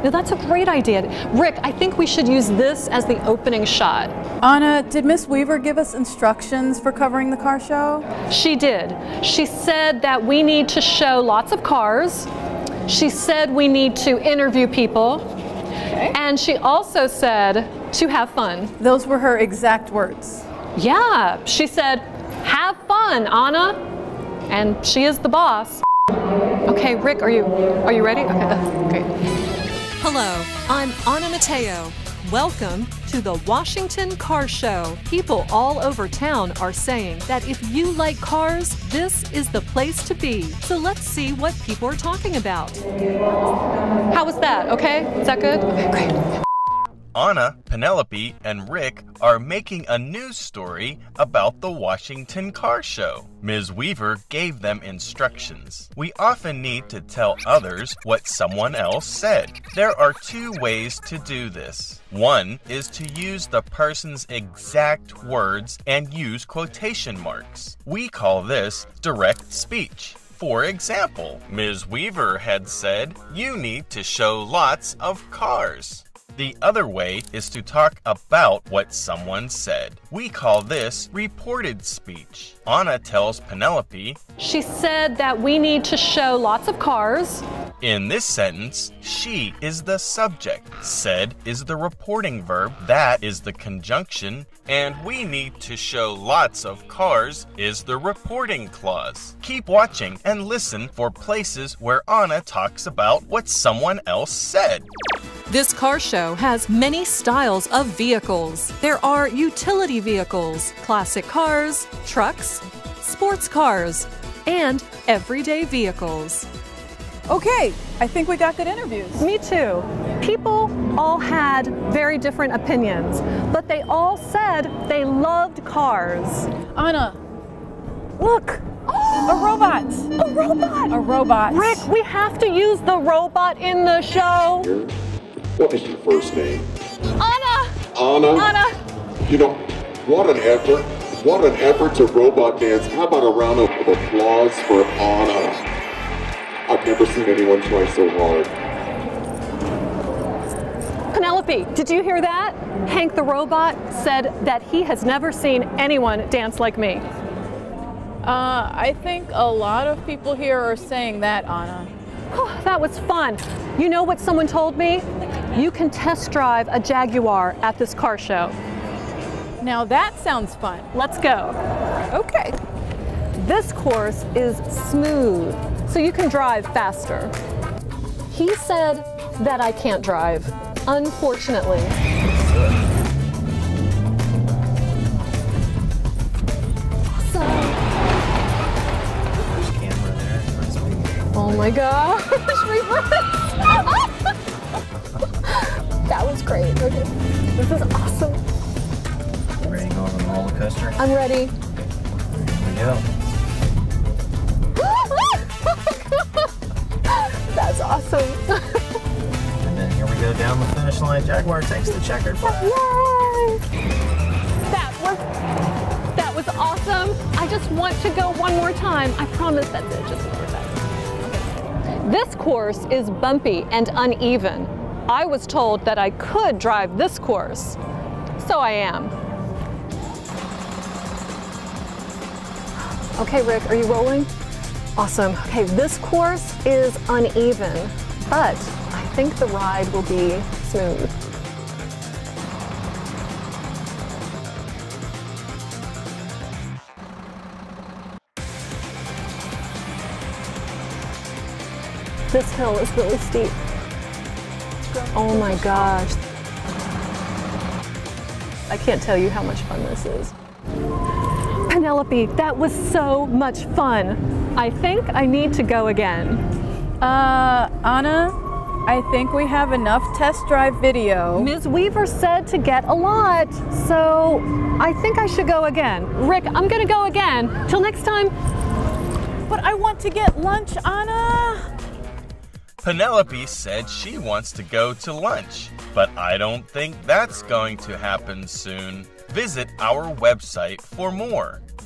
No, that's a great idea. Rick, I think we should use this as the opening shot. Anna, did Miss Weaver give us instructions for covering the car show? She did. She said that we need to show lots of cars. She said we need to interview people. Okay. And she also said to have fun. Those were her exact words. Yeah, she said, have fun, Anna. And she is the boss. Okay, Rick, are you ready? Okay, great. Hello, I'm Anna Mateo. Welcome to the Washington Car Show. People all over town are saying that if you like cars, this is the place to be. So let's see what people are talking about. How was that? Okay, is that good? Okay, great. Anna, Penelope, and Rick are making a news story about the Washington Car Show. Ms. Weaver gave them instructions. We often need to tell others what someone else said. There are two ways to do this. One is to use the person's exact words and use quotation marks. We call this direct speech. For example, Ms. Weaver had said, "You need to show lots of cars." The other way is to talk about what someone said. We call this reported speech. Anna tells Penelope, she said that we need to show lots of cars. In this sentence, she is the subject, said is the reporting verb, that is the conjunction, and we need to show lots of cars is the reporting clause. Keep watching and listen for places where Anna talks about what someone else said. This car show has many styles of vehicles. There are utility vehicles, classic cars, trucks, sports cars, and everyday vehicles. Okay, I think we got good interviews. Me too. People all had very different opinions, but they all said they loved cars. Anna, look. A robot. A robot. A robot. Rick, we have to use the robot in the show. What is your first name? Anna. Anna? Anna. You know, what an effort. What an effort to robot dance. How about a round of applause for Anna? I've never seen anyone try so hard. Penelope, did you hear that? Hank the robot said that he has never seen anyone dance like me. I think a lot of people here are saying that, Anna. Oh, that was fun. You know what someone told me? You can test drive a Jaguar at this car show. Now that sounds fun. Let's go. Okay. This course is smooth, so you can drive faster. He said that I can't drive, unfortunately. Oh my gosh, reverse! That was great. Okay, this is awesome. Ready to go on the roller coaster? I'm ready. Here we go. That's awesome. And then here we go down the finish line. Jaguar takes the checkered flag. Yay! That was awesome. I just want to go one more time. I promise that's it, just one more time. This course is bumpy and uneven. I was told that I could drive this course, so I am. Okay, Rick, are you rolling? Awesome. Okay, this course is uneven, but I think the ride will be smooth. This hill is really steep. Oh my gosh. I can't tell you how much fun this is. Penelope, that was so much fun. I think I need to go again. Anna, I think we have enough test drive video. Ms. Weaver said to get a lot, so I think I should go again. Rick, I'm gonna go again. Till next time. But I want to get lunch, Anna. Penelope said she wants to go to lunch, but I don't think that's going to happen soon. Visit our website for more.